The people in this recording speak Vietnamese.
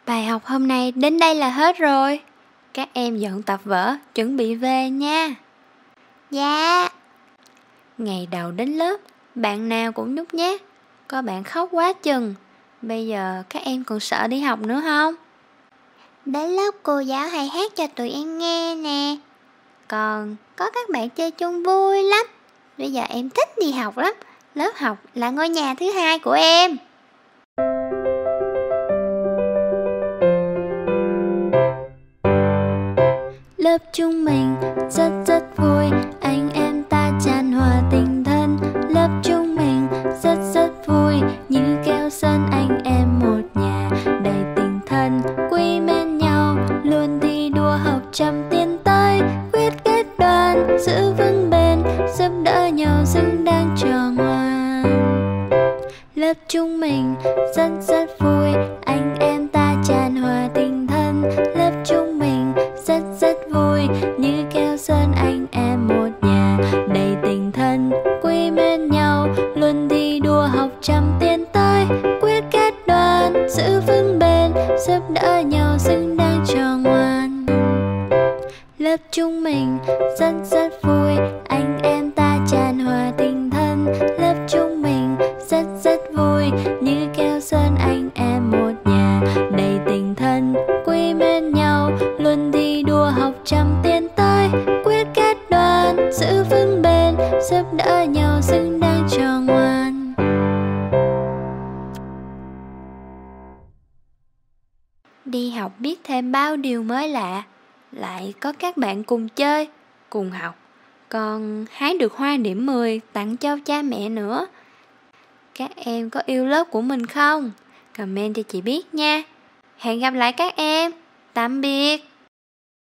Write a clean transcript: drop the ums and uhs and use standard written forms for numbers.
Bài học hôm nay đến đây là hết rồi. Các em dọn tập vở, chuẩn bị về nha. Dạ. Ngày đầu đến lớp, bạn nào cũng nhút nhát, có bạn khóc quá chừng. Bây giờ các em còn sợ đi học nữa không? Đến lớp cô giáo hay hát cho tụi em nghe nè. Còn có các bạn chơi chung vui lắm. Bây giờ em thích đi học lắm. Lớp học là ngôi nhà thứ hai của em. Lớp chúng mình rất vui, anh em ta tràn hòa tình thân. Lớp chúng mình rất vui, như keo sơn anh em một nhà, đầy tình thân quý mến nhau, luôn thi đua học trăm tiến tới, quyết kết đoàn giữ vững bền, giúp đỡ nhau xứng đáng tròn ngoan. Lớp chúng mình rất vui, anh em ta tràn hòa tình thân. Lớp chúng mình rất vui, như keo sơn anh em một nhà, đầy tình thân quý mến nhau, luôn thi đua học trăm tiến tới, quyết kết đoàn giữ vững bền, giúp đỡ nhau xứng đáng tròn ngoan. Lớp chúng mình rất vui, anh em ta tràn hòa tình thân. Lớp chúng mình rất vui, như keo sơn anh em một nhà, đầy tình thân quý mến nhau, luôn thi đua học trăm tiến tới, quyết kết đoàn giữ vững bền, giúp đỡ nhau xứng đáng tròn ngoan. Đi học biết thêm bao điều mới lạ, lại có các bạn cùng chơi, cùng học, còn hái được hoa điểm 10 tặng cho cha mẹ nữa. Các em có yêu lớp của mình không? Comment cho chị biết nha. Hẹn gặp lại các em. Tạm biệt.